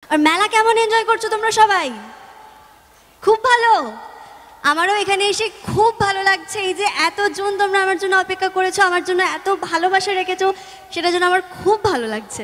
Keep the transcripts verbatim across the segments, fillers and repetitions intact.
আর মেলা কেমন এনজয় করছো তোমরা সবাই? খুব ভালো। আমারও এখানে এসে খুব ভালো লাগছে। এই যে এতজন তোমরা আমার জন্য অপেক্ষা করেছো, আমার জন্য এত ভালোবাসা রেখেছো, সেটার জন্য আমার খুব ভালো লাগছে।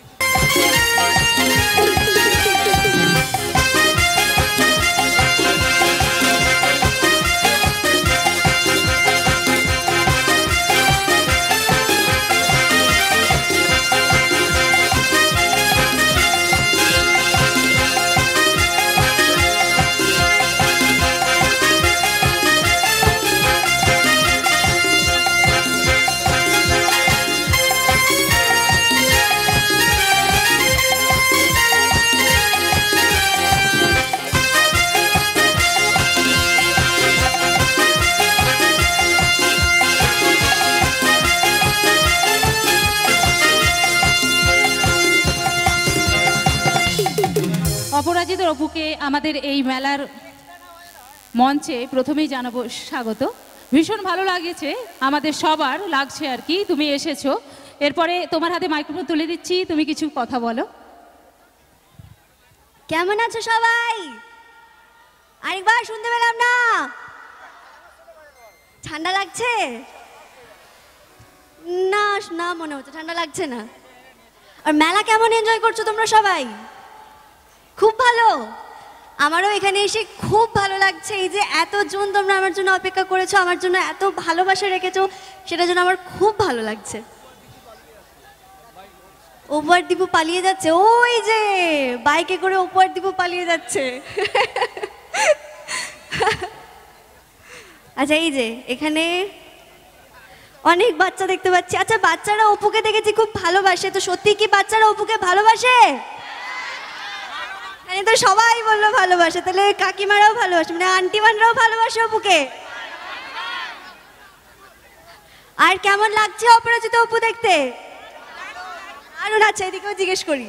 অপরাজিত অপুকে আমাদের এই মেলার মঞ্চে প্রথমেই জানাবো স্বাগত। ভীষণ ভালো লাগছে, আমাদের সবার লাগছে আর কি, তুমি এসেছো। এরপরে তোমার হাতে মাইক্রোফোন তুলে দিচ্ছি, তুমি কিছু কথা বলো। কেমন আছো সবাই? আরেকবার শুনতে পেলাম না। ঠান্ডা লাগছে না? না মনে হচ্ছে ঠান্ডা লাগছে না। আর মেলা কেমন এনজয় করছো তোমরা সবাই? খুব ভালো। আমারও এখানে এসে খুব ভালো লাগছে। এই যে এতজন তোমরা আমার জন্য অপেক্ষা করেছো, আমার জন্য এত ভালোবাসা রেখেছো, সেটার জন্য আমার খুব ভালো লাগছে। ওপার দীপু পালিয়ে যাচ্ছে, ওই যে বাইকে করে ওপার দীপু পালিয়ে যাচ্ছে। আচ্ছা, এই যে এখানে অনেক বাচ্চা দেখতে পাচ্ছি। আচ্ছা, বাচ্চারা অপুকে দেখেছি খুব ভালোবাসে, তো সত্যি কি বাচ্চারা অপুকে ভালোবাসে? মানে তো সবাই বললো ভালোবাসে, তাহলে কাকিমারাও ভালোবাসে, মানে আন্টিমানরাও ভালোবাসে অপুকে। আর কেমন লাগছে অপরাজিত অপু দেখতে? দারুণ আছে। এদিকেও জিজ্ঞেস করি,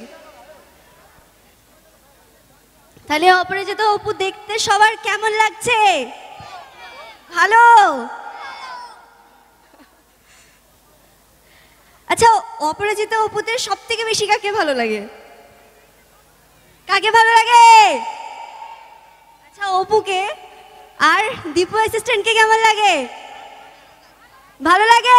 তাহলে অপরাজিত অপু দেখতে সবার কেমন লাগছে? ভালো। আচ্ছা, অপরাজিত অপুতে সব থেকে বেশি কাকে ভালো লাগে? কাকে ভালো লাগে? আচ্ছা, অপুকে। আর দীপু অ্যাসিস্ট্যান্টকে কেমন লাগে? ভালো লাগে।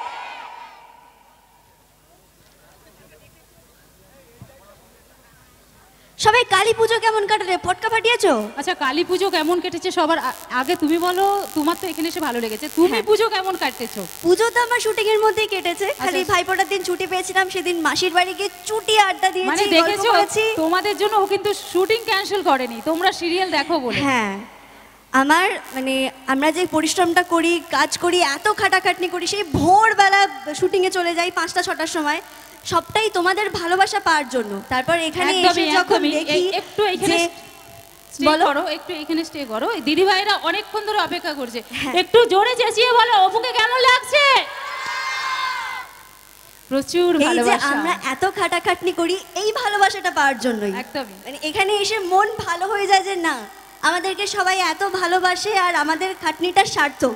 সবাই কালী পুজো কেমন কাটালে? পটকা ফাটিয়েছো? আচ্ছা, কালী পুজো কেমন কেটেছে সবার আগে তুমি বলো। তোমার তো এখানে এসে ভালো লেগেছে, তুমি পুজো কেমন কাটেছো? পুজো তো আমার শুটিং এর মধ্যেই কেটেছে। খালি ভাইফোঁটার দিন ছুটি পেয়েছিলাম, সেদিন মাসির বাড়ি গিয়ে চুটি আড্ডা দিয়েছি। মানে দেখেছো, তোমাদের জন্য ও কিন্তু শুটিং ক্যান্সেল করেনি, তোমরা সিরিয়াল দেখো বলে। হ্যাঁ, আমার মানে আমরা যে পরিশ্রমটা করি, কাজ করি, এত খাটাখাটনি করি, সেই ভোরবেলা শুটিংয়ে চলে যাই পাঁচটা ছটার সময়, সবটাই তোমাদের ভালোবাসা পাওয়ার জন্য। তারপর এখানে এসে যখন দেখি একটু এখানে স্টে করো, একটু এখানে স্টে করো, দিদি ভাইরা অনেকক্ষণ ধরে অপেক্ষা করছে, একটু জোরে চেঁচিয়ে বলো অপুকে কেমন লাগছে। প্রচুর ভালোবাসা। আমরা এত খাটাখাটনি করি এই ভালোবাসাটা পাওয়ার জন্যই। একদমই। মানে এখানে এসে মন ভালো হয়ে যায় যে না, আমাদেরকে সবাই এত ভালোবাসে আর আমাদের খাটনিটা সার্থক।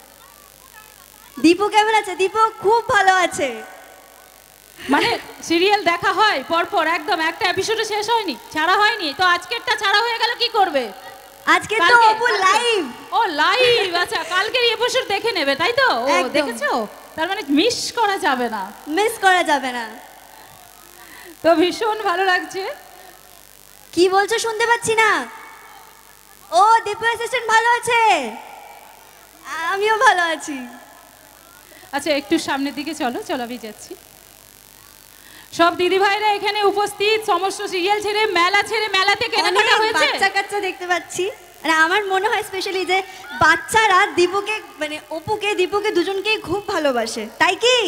দীপু কেমন আছে? দীপু খুব ভালো আছে। মানে সিরিয়াল দেখা হয় পরপর, একদম একটা এপিসোডে শেষ হয়নি, ছাড়া হয়নি, তো আজকেরটা ছাড়া হয়ে গেল, কি করবে? আজকে তো অপু লাইভ। ও লাইভ, আচ্ছা কালকের এপিসোড দেখে নেবে, তাই তো? ও দেখেছো, তার মানে মিস করা যাবে না। মিস করা যাবে না। তো ভীষণ ভালো লাগছে। কি বলছো শুনতে পাচ্ছি না। ও দীপু অ্যাসিস্ট্যান্ট ভালো আছে, আমিও ভালো আছি। আচ্ছা, একটু সামনের দিকে চলো, চলো আমি যাচ্ছি। সব দিদি ভাইরা এখানে উপস্থিত, সমস্ত সিরিয়াল ছেড়ে, মেলা ছেড়ে, মেলাতে কেনাকাটা হয়েছে। বাচ্চা কাচ্চা দেখতে পাচ্ছি। আর আমার মনে হয় স্পেশালি যে বাচ্চারা দীপুকে মানে অপুকে দীপুকে দুজনকেই খুব ভালোবাসে, তাই কি?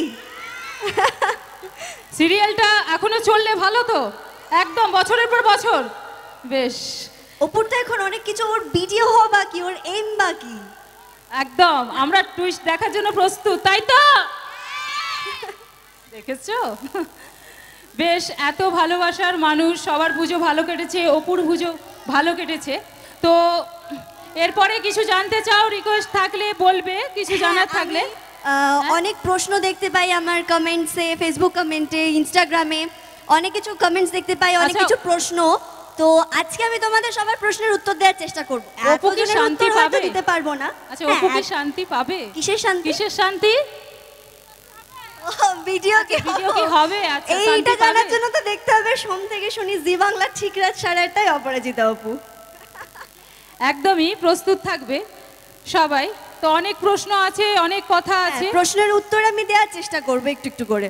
সিরিয়ালটা এখনো চললে ভালো তো, একদম বছরের পর বছর। বেশ, অপুর তো এখন অনেক কিছু, ওর ভিডিও হওয়া বাকি, ওর এম বাকি। একদম আমরা টুইস্ট দেখার জন্য প্রস্তুত, তাই তো? দেখেছো, বেশ এত ভালোবাসার মানুষ, সবার পুজো ভালো কেটেছে, অপুর পুজো ভালো কেটেছে। তো এরপরে কিছু জানতে চাও, রিকোয়েস্ট থাকলে বলবে, কিছু জানার থাকলে। অনেক প্রশ্ন দেখতে পাই আমার কমেন্টসে, ফেসবুক কমেন্টে, ইনস্টাগ্রামে। অনেক কিছু কমেন্টস দেখতে পাই, অনেক আচ্ছা। কিছু প্রশ্ন। তো আজকে আমি তোমাদের সবার প্রশ্নের উত্তর দেওয়ার চেষ্টা করব। অপু কি এতজনের শান্তি উত্তর হয়তো পাবে? দিতে পারবো না। আচ্ছা, হ্যাঁ, অপু কি এক- শান্তি পাবে? কিসের শান্তি? কিসের শান্তি? ভিডিও কি ভিডিও কি হবে? আচ্ছা, শান্তি এইটা পাবে? জানার জন্য তো দেখতে হবে সোম থেকে শনি জি বাংলা ঠিক রাত সাড়ে আটটায় অপরাজিতা অপু। একদমই প্রস্তুত থাকবে সবাই। তো অনেক প্রশ্ন আছে, অনেক কথা আছে। হ্যাঁ, প্রশ্নের উত্তর আমি দেওয়ার চেষ্টা করব একটু একটু করে।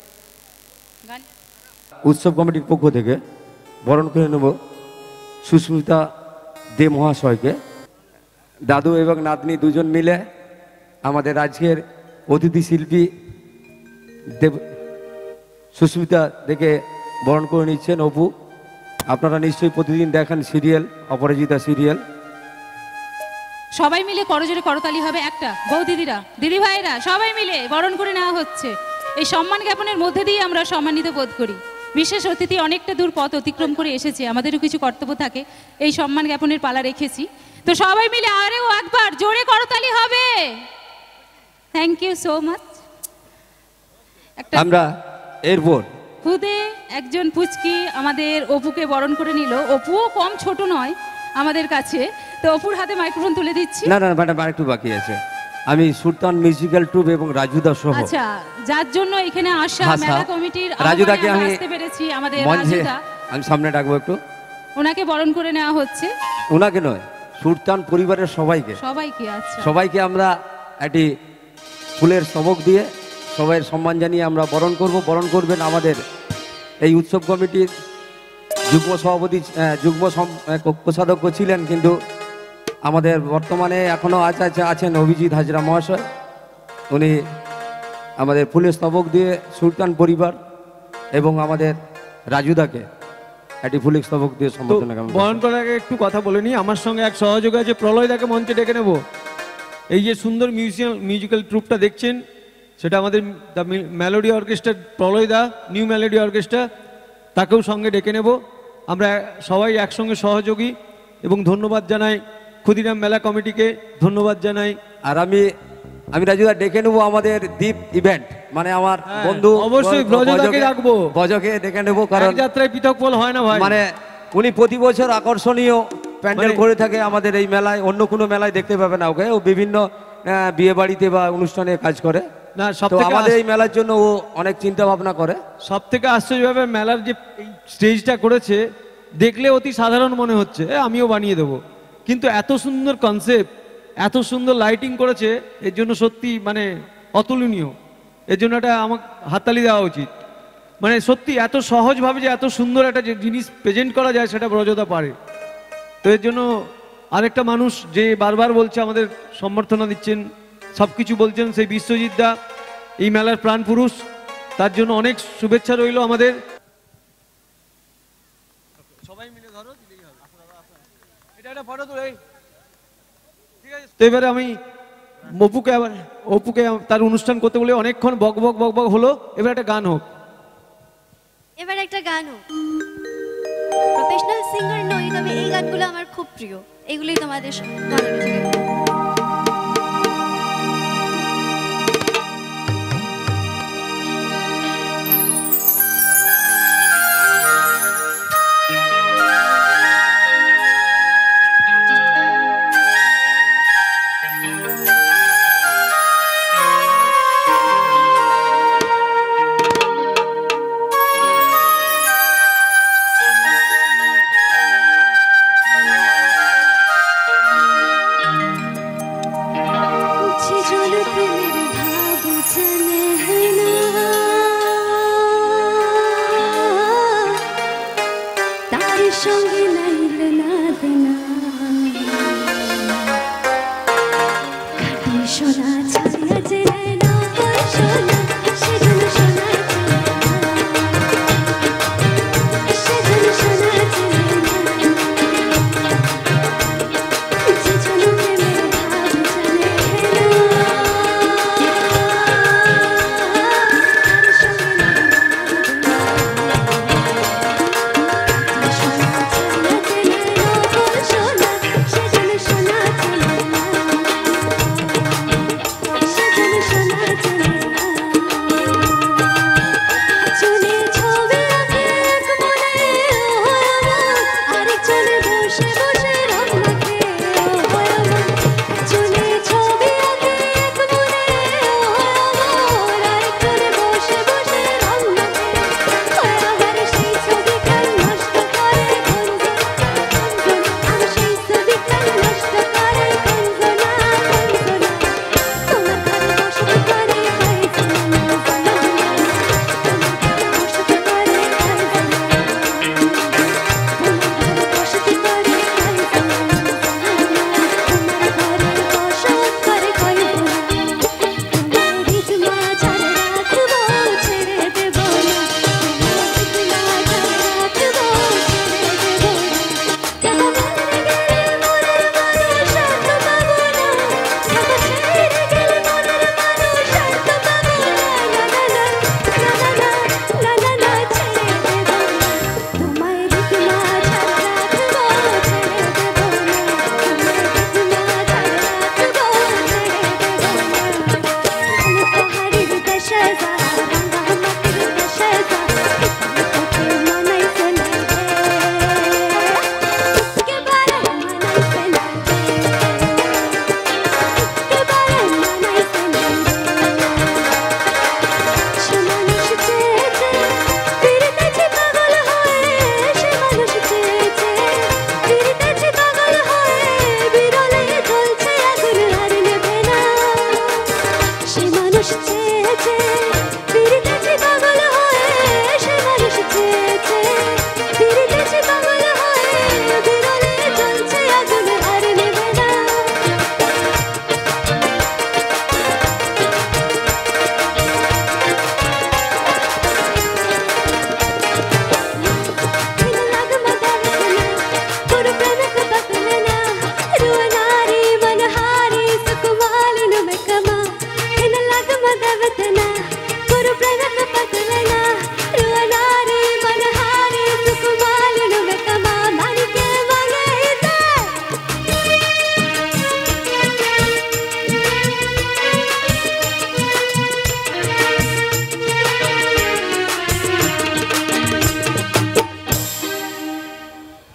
উৎসব কমিটির পক্ষ থেকে বরণ করে নেব সুস্মিতা দে মহাশয়কে। দাদু এবং নাতনি দুজন মিলে আমাদের আজকের অতিথি শিল্পী দেব সুস্মিতা দেখে বরণ করে নিচ্ছেন অপু। আপনারা নিশ্চয়ই প্রতিদিন দেখেন সিরিয়াল, অপরাজিতা সিরিয়াল। সবাই মিলে করজোরে করতালি হবে একটা। বউ দিদিরা, দিদি ভাইরা সবাই মিলে বরণ করে নেওয়া হচ্ছে। এই সম্মান জ্ঞাপনের মধ্যে দিয়ে আমরা সম্মানিত বোধ করি। বিশেষ অতিথি অনেকটা দূর পথ অতিক্রম করে এসেছে, আমাদেরও কিছু কর্তব্য থাকে, এই সম্মান জ্ঞাপনের পালা রেখেছি। তো সবাই মিলে আরেও একবার জোরে করতালি হবে। Thank you so much. একটা আমরা এরপর খুদে একজন পুচকি আমাদের অপুকে বরণ করে নিল। অপুও কম ছোট নয় আমাদের কাছে। তো অপুর হাতে মাইক্রোফোন তুলে দিচ্ছি। না না ম্যাডাম আরেকটু বাকি আছে। আমি সুলতান মিউজিক্যাল ট্রুপ এবং রাজুদা সহ আচ্ছা, যার জন্য এখানে আসা আচ্ছা, মেলা কমিটির রাজুদাকে আহ্বানে আমরা আমি আসতে পেরেছি। আমাদের মঞ্চে রাজুদা, আমি সামনে ডাকবো একটু। ওনাকে বরণ করে নেওয়া হচ্ছে। ওনাকে নয়, সুলতান পরিবারের সবাইকে সবাইকে। আচ্ছা, সবাইকে আমরা একটি ফুলের স্তবক দিয়ে সবাইয়ের সম্মান জানিয়ে আমরা বরণ করব। বরণ করবেন আমাদের এই উৎসব কমিটির যুগ্ম সভাপতি, আহ, যুগ্ম সম- আহ, কোষাধ্যক্ষ ছিলেন, কিন্তু আমাদের বর্তমানে এখনও আছে আছে আছেন অভিজিৎ হাজরা মহাশয়। উনি আমাদের ফুলের স্তবক দিয়ে সুলতান পরিবার এবং আমাদের রাজুদাকে একটি ফুলের স্তবক দিয়ে তো সম্বোধনা জ্ঞাপন বরণ করছেন। করার আগে একটু কথা বলে নিই। আমার সঙ্গে এক সহযোগী আছে প্রলয়দাকে মঞ্চে ডেকে নেব। এই যে সুন্দর মিউজিয়াম মিউজিক্যাল ট্রুপটা দেখছেন, সেটা আমাদের দ্য মেলোডি অর্কেস্ট্রার প্রলয়দা, নিউ মেলোডি অর্কেস্ট্রা, তাকেও সঙ্গে ডেকে নেব। আমরা সবাই একসঙ্গে সহযোগী এবং ধন্যবাদ জানাই ক্ষুদিরাম মেলা কমিটিকে, ধন্যবাদ জানাই। আর আমি আমি রাজুদা ডেকে নেবো আমাদের দ্বীপ ইভেন্ট, মানে আমার হ্যাঁ, বন্ধু অবশ্যই ব- ব্রজদাকে বজকে- রাখবো। বজকে ডেকে নেবো, কারণ এক যাত্রায় পৃথক ফল হয় না ভাই। মানে উনি প্রতি বছর আকর্ষণীয় প্যান্ডেল মানে- করে থাকে আমাদের এই মেলায়। অন্য কোনো মেলায় দেখতে পাবে না ওকে। ও বিভিন্ন আহ, বিয়ে বাড়িতে বা অনুষ্ঠানে কাজ করে। না, সব তো থেকে আমাদের আস- এই মেলার জন্য ও অনেক চিন্তা ভাবনা করে। সব থেকে আশ্চর্য ব্যাপার, মেলার যে এই স্টেজটা করেছে দেখলে অতি সাধারণ মনে হচ্ছে, এ, আমিও বানিয়ে দেবো, কিন্তু এত সুন্দর কনসেপ্ট, এত সুন্দর লাইটিং করেছে, এর জন্য সত্যি মানে অতুলনীয়। এর জন্য একটা আমাকে হাততালি দেওয়া উচিত। মানে সত্যি এত সহজভাবে যে এত সুন্দর একটা যে জিনিস প্রেজেন্ট করা যায়, সেটা ব্রজদা পারে। তো এর জন্য আরেকটা মানুষ যে বারবার বলছে, আমাদের সম্বর্ধনা দিচ্ছেন, সব কিছু বলছেন, সেই বিশ্বজিৎ দা, এই মেলার প্রাণ পুরুষ, তার জন্য অনেক শুভেচ্ছা রইল আমাদের। সবাই মিলে ধরো, দিলেই হবে। এটা একটা ফটো তুলে, ঠিক আছে? তো এবারে আমি অপুকে আবার অপুকে তার অনুষ্ঠান করতে বলে অনেকক্ষণ বক বক বক বক হলো, এবার একটা গান হোক। এবার একটা গান হোক। প্রফেশনাল সিঙ্গার নই, তবে এই গানগুলো আমার খুব প্রিয়। এগুলোই তোমাদের স- তোমাদের কাছে গাইবো। জীবন প্রেমের ভাব জানে না, তার সঙ্গে নাইল না দেনা, খাটি সোনা ছায়া যে না সোনা, সেজন্য সোনা সেজন্য সোনা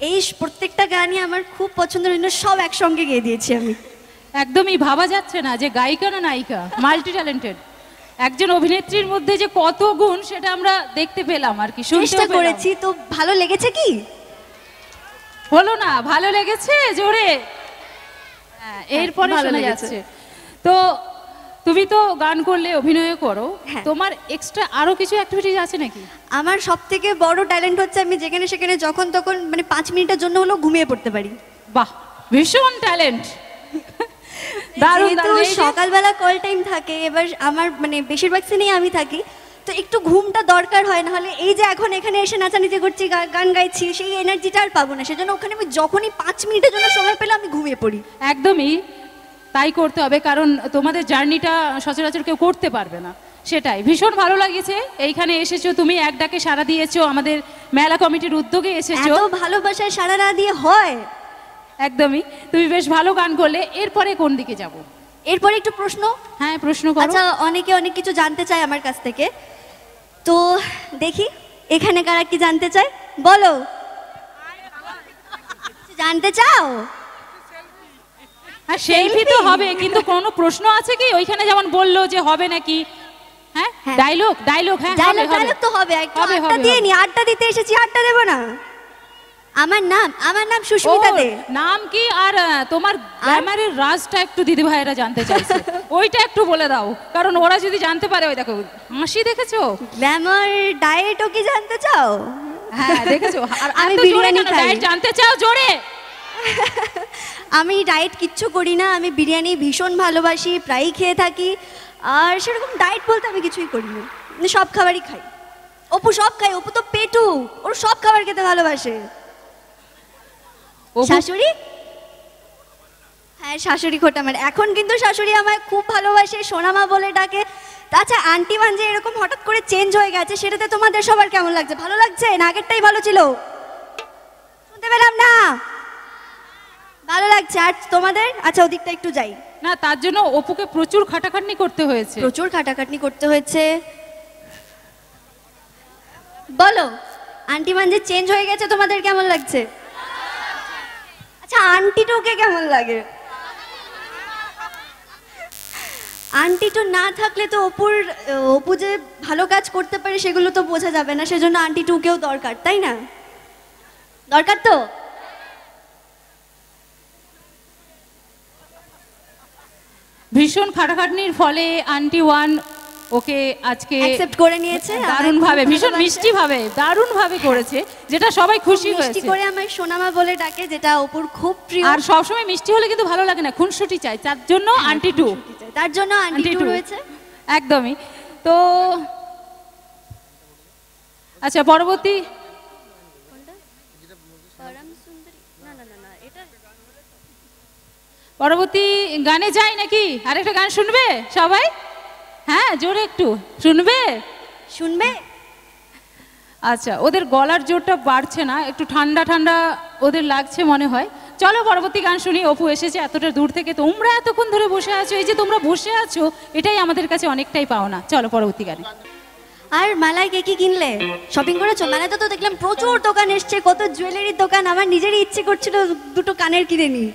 এই প্রত্যেকটা গানই আমার খুব পছন্দের জন্য সব একসঙ্গে গেয়ে দিয়েছি আমি। একদমই ভাবা যাচ্ছে না যে গায়িকা না নায়িকা, মাল্টি ট্যালেন্টেড একজন অভিনেত্রীর মধ্যে যে কত গুণ সেটা আমরা দেখতে পেলাম আর কি, চেষ্টা করেছি। তো ভালো লেগেছে কি? হলো না, ভালো লেগেছে জোরে। হ্যাঁ, এরপরে ভালো শোনা লেগেছে। যাচ্ছে। তো তুমি তো গান করলে, অভিনয় করো, হ্যাঁ। তোমার এক্সট্রা আরো কিছু অ্যাক্টিভিটিজ আছে নাকি? আমার সব থেকে বড় ট্যালেন্ট হচ্ছে আমি যেখানে সেখানে যখন তখন মানে পাঁচ মিনিটের জন্য হলেও ঘুমিয়ে পড়তে পারি। বাহ, ভীষণ ট্যালেন্ট। দারুণ যেহেতু দারুণ। এই যে- সকালবেলা কল টাইম থাকে, এবার আমার মানে বেশিরভাগ সিনেই আমি থাকি, তো একটু ঘুমটা দরকার হয়, না হলে এই যে এখন এখানে এসে নাচানাচি করছি, গা- গান গাইছি, সেই এনার্জিটা আর পাবো না। সেজন্য ওখানে আমি যখনই পাঁচ মিনিটের জন্য সময় পেলে আমি ঘুমিয়ে পড়ি। একদমই তাই করতে হবে, কারণ তোমাদের জার্নিটা সচরাচর কেউ করতে পারবে না। সেটাই ভীষণ ভালো লাগিয়েছে, এইখানে এসেছো তুমি, এক ডাকে সাড়া দিয়েছো, আমাদের মেলা কমিটির উদ্যোগে এসেছো। এত ভালোবাসায় সারা না দিয়ে হয়? একদমই, তুমি বেশ ভালো গান করলে। এরপরে কোন দিকে যাব? এরপরে একটু প্রশ্ন। হ্যাঁ, প্রশ্ন করো। আচ্ছা, অনেকে অনেক কিছু জানতে চায় আমার কাছ থেকে, তো দেখি এখানে কারা কি জানতে চায়, বলো। জানতে চাও? হ্যাঁ, সেলফি তো Selfie? হবে, কিন্তু কোনো প্রশ্ন আছে কি? ওইখানে যেমন বললো যে হবে নাকি, হ্যাঁ হ্যাঁ। ডায়লগ ডায়লগ হ্যাঁ হবে, ডায়লগ হবে। ডায়লগ তো হবে, একটু হবে, আড্ডা হবে, দিয়ে হবে। নি, আড্ডা দিতে এসেছি, আড্ডা দেবো না? আমার নাম আমার নাম সুস্মিতা ও, দে। নাম কি? আর আহ, তোমার গ্রামারের রাজটা একটু দিদি ভাইয়েরা জানতে চাইছে, ওইটা একটু বলে দাও, কারণ ওরা যদি জানতে পারে। ওই দেখো হাসি, দেখেছো? গ্ল্যামার ডায়েটও কি জানতে চাও? হ্যাঁ, দেখেছো? আর আমি এত জোরে বিরিয়ানি কেন? খাই। ডায়েট জানতে চাও জোরে? আমি ডায়েট কিচ্ছু করি না, আমি বিরিয়ানি ভীষণ ভালোবাসি, প্রায়ই খেয়ে থাকি। আর সেরকম ডায়েট বলতে আমি কিছুই করি না, আমি সব খাবারই খাই। অপু সব খাই, অপু তো পেটু, ওর সব খাবার খেতে ভালোবাসে। অপু- শাশুড়ি? হ্যাঁ, শাশুড়ি খোটা মানে। এখন কিন্তু শাশুড়ি আমায় খুব ভালোবাসে, সোনামা বলে ডাকে। আচ্ছা, আন্টি মান যে এরকম হঠাৎ করে চেঞ্জ হয়ে গেছে, সেটাতে তোমাদের সবার কেমন লাগছে? ভালো লাগছে না আগেরটাই ভালো ছিল? শুনতে পেলাম না। ভালো লাগছে। আর তোমাদের? আচ্ছা, ওদিকটা একটু যাই। না, তার জন্য অপুকে প্রচুর খাটাখাটনি করতে হয়েছে। প্রচুর খাটাখাটনি করতে হয়েছে। বলো, আন্টি মান যে চেঞ্জ হয়ে গেছে, তোমাদের কেমন লাগছে? আচ্ছা, আন্টি টুকে কেমন লাগে? আন্টি টু না থাকলে তো অপুর অপু যে ভালো কাজ করতে পারে সেগুলো তো বোঝা যাবে না, সেজন্য আন্টি টুকেও দরকার, তাই না? দরকার তো। ভীষণ খাটাখাটনির ফলে আন্টি ওয়ান ওকে আজকে অ্যাকসেপ্ট করে নিয়েছে, দারুণ ভাবে, ভীষণ মিষ্টি ভাবে, দারুণ ভাবে করেছে, যেটা সবাই খুশি মিষ্টি হয়েছে। করে আমায় সোনামা বলে ডাকে, যেটা অপুর খুব প্রিয়। আর সবসময় মিষ্টি হলে কিন্তু ভালো লাগে না, খুনসুটি চাই, তার জন্য আন্টি টু। তার জন্য আন্টি আন্টি টু টু রয়েছে। একদমই। তো আচ্ছা, পরবর্তী পরবর্তী গানে যাই নাকি? আরেকটা গান শুনবে সবাই? হ্যাঁ, জোরে একটু শুনবে? শুনবে? আচ্ছা, ওদের গলার জোরটা বাড়ছে না, একটু ঠান্ডা ঠান্ডা ওদের লাগছে মনে হয়। চলো পরবর্তী গান শুনি। অপু এসেছে এতটা দূর থেকে, তোমরা এতক্ষণ ধরে বসে আছো, এই যে তোমরা বসে আছো, এটাই আমাদের কাছে অনেকটাই পাওনা। চলো পরবর্তী গানে। আর মেলায় কে কি কিনলে? শপিং করেছো? মেলায় তো তো দেখলাম প্রচুর দোকান এসছে, কত জুয়েলারির দোকান। আমার নিজেরই ইচ্ছে করছিল দুটো কানের কিনে নি।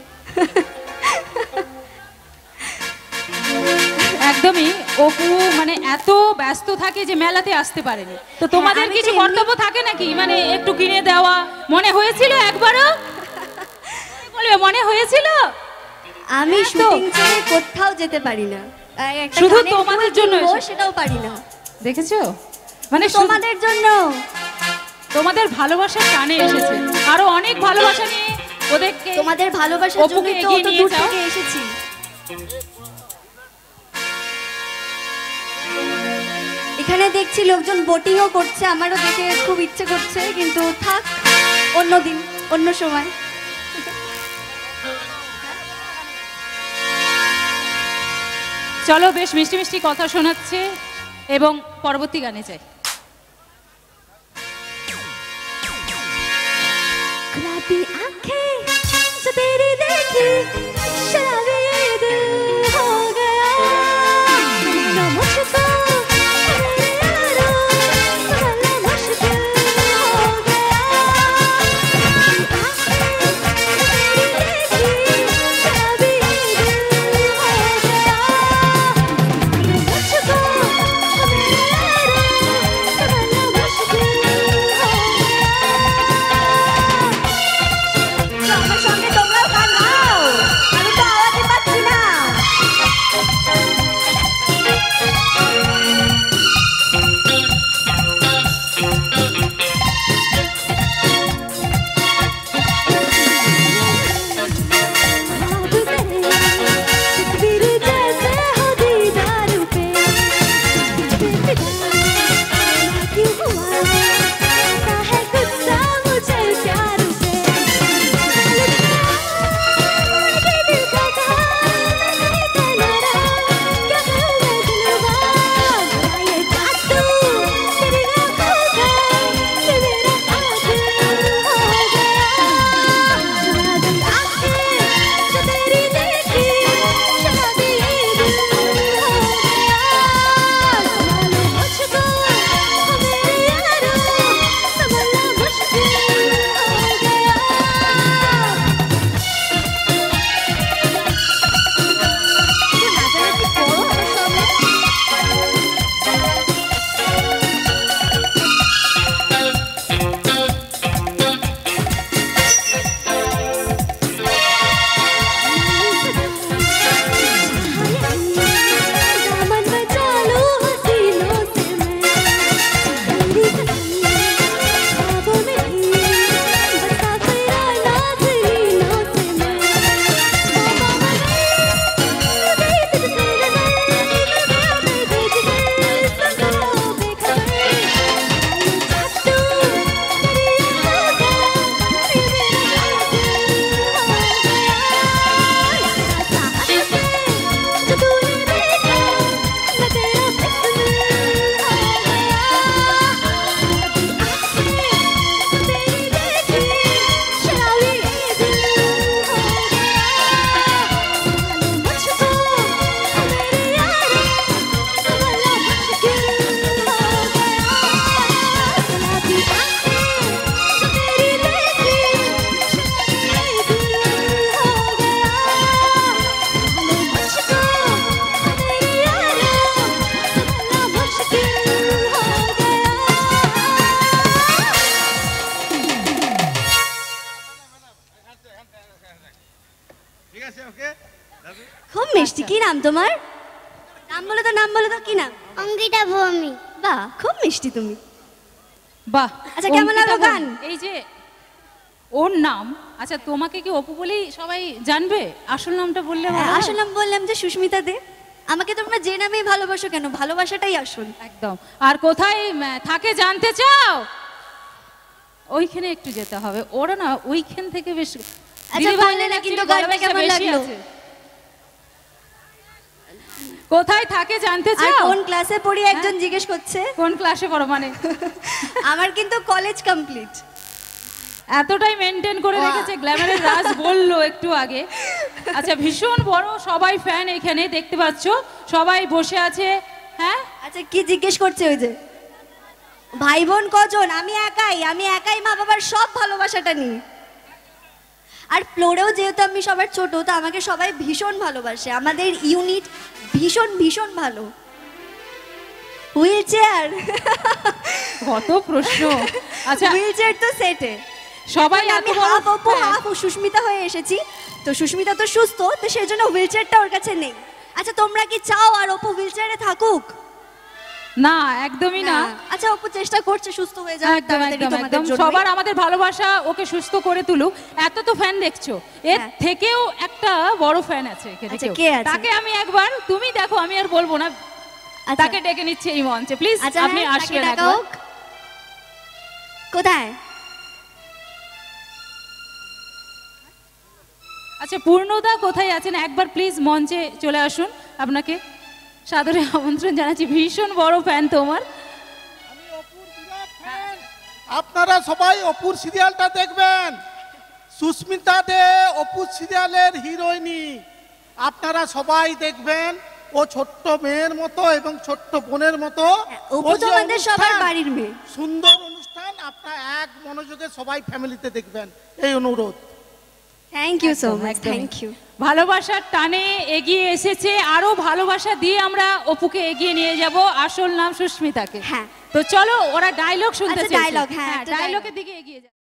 একদমই, অপু মানে এত ব্যস্ত থাকে যে মেলাতে আসতে পারেনি। তো তোমাদের আমি তো কিছু এমনি- কর্তব্য থাকে নাকি, মানে একটু কিনে দেওয়া? মনে হয়েছিল একবারও? বলবে মনে হয়েছিল? আমি হ্যাঁ তো। শুটিং ছেড়ে কোথাও যেতে পারি না। আর একটা শুধু কানের তোমাদের দুল জন্য কিনবো, এসে- সেটাও পারি না। দেখেছো, মানে শুধু তোমাদের জন্য। তোমাদের ভালোবাসার টানে এসেছে, আরো অনেক ভালোবাসা নিয়ে ওদেরকে, তোমাদের ভালোবাসার অপুকে জন্য তো এগিয়ে অত নিয়ে দূর যাও। থেকে এসেছি। এখানে দেখছি লোকজন বোটিংও করছে, আমারও দেখে খুব ইচ্ছে করছে, কিন্তু থাক, অন্য দিন, অন্য সময়। চলো, বেশ মিষ্টি মিষ্টি কথা শোনাচ্ছে, এবং পরবর্তী গানে যাই। गुलाबी आंखें जो तेरी देखी, शराबी ये दिल हो गया। समझना मुझको मेरे यारो, समझना मुश्किल हो गया। আছে ওকে খুব মিষ্টি। কি নাম তোমার? নাম বলো তো, নাম বলো তো, কি নাম? অঙ্কিতা ভৌমিক। বাহ, খুব মিষ্টি তুমি। বাহ। আচ্ছা, কেমন লাগলো অঙ্কিতা গান? ভৌমিক, এই যে ওর নাম, আচ্ছা তোমাকে কি অপু বলেই সবাই জানবে? আসল নামটা বললে ভালো হয়? আসল নাম বললাম যে সুস্মিতা দে। আমাকে তোমরা যে নামেই ভালোবাসো কেন, ভালোবাসাটাই আসল। একদম। আর কোথায় উম, থাকে জানতে চাও? ওইখানে একটু যেতে হবে, ওরা না ওইখান থেকে বেশ। আচ্ছা, দিদিভাই বললে না কিন্তু actually গানটা ভালোবাসা কেমন বেশি লাগলো? আছে। কোথায় থাকে জানতে আর চাও? কোন ক্লাসে পড়ি একজন জিজ্ঞেস করছে। কোন ক্লাসে পড়ো মানে? আমার কিন্তু কলেজ কমপ্লিট। এতটাই মেনটেন করে রেখেছে, গ্ল্যামারের রাজ বললো একটু আগে। আচ্ছা, ভীষণ বড় সবাই ফ্যান এখানে দেখতে পাচ্ছ, সবাই বসে আছে। হ্যাঁ, আচ্ছা, কি জিজ্ঞেস করছে ওই যে? ভাই বোন কজন? আমি একাই, আমি একাই মা বাবার সব ভালোবাসাটা নিই। আর ফ্লোরেও যেহেতু আমি সবার ছোট, তো আমাকে সবাই ভীষণ ভালোবাসে। আমাদের ইউনিট ভীষণ ভীষণ ভালো। হুইল চেয়ার, কত প্রশ্ন। আচ্ছা, হুইল চেয়ার তো সেটে। সবাই এত আমি বড় half Apu fan। Half Sushmita হয়ে এসেছি, তো সুস্মিতা তো সুস্থ, তো সেই জন্য হুইল চেয়ারটা ওর কাছে নেই। আচ্ছা, তোমরা কি চাও আর অপু হুইল চেয়ারে থাকুক? না, একদমই না। আচ্ছা, অপু চেষ্টা করছে সুস্থ হয়ে যাওয়ার, একদম তাড়াতাড়ি একদম তোমাদের একদম। জন্যই। সবার আমাদের ভালোবাসা ওকে সুস্থ করে তুলুক। এত তো ফ্যান দেখছো, এর হ্যাঁ। থেকেও একটা বড় ফ্যান আছে এখানে। আচ্ছা, কেউ। কে আছে? তাকে আমি একবার, তুমি দেখো, আমি আর বলবো না, আচ্ছা। তাকে ডেকে নিচ্ছে এই মঞ্চে। প্লিজ আচ্ছা, আপনি হ্যাঁ, তাকে আসবেন ডাকা একবার। হোক। কোথায়? আচ্ছা, পূর্ণদা কোথায় আছেন? একবার প্লিজ মঞ্চে চলে আসুন। আপনাকে সাদরে আমন্ত্রণ জানাচ্ছি, ভীষণ বড় ফ্যান তোমার। আপনারা সবাই অপুর সিরিয়ালটা দেখবেন। সুস্মিতা দে অপুর সিরিয়ালের হিরোইনি, আপনারা সবাই দেখবেন। ও ছোট্ট মেয়ের মতো এবং ছোট্ট বোনের মতো। অপু ও তো যে আমাদের সবার অনুষ্ঠান, বাড়ির মেয়ে। সুন্দর অনুষ্ঠান, আপনারা এক মনোযোগে সবাই ফ্যামিলিতে দেখবেন, এই অনুরোধ। থ্যাংক ইউ সো একদম, মাচ, একদমই। Thank you. ভালোবাসার টানে এগিয়ে এসেছে, আরো ভালোবাসা দিয়ে আমরা অপুকে এগিয়ে নিয়ে যাব আসল নাম সুস্মিতাকে। হ্যাঁ। তো চলো, ওরা ডায়লগ শুনতে আচ্ছা, চাইছে। dialogue, হ্যাঁ, একটা ডায়লগের dialogue। দিকে এগিয়ে যাও।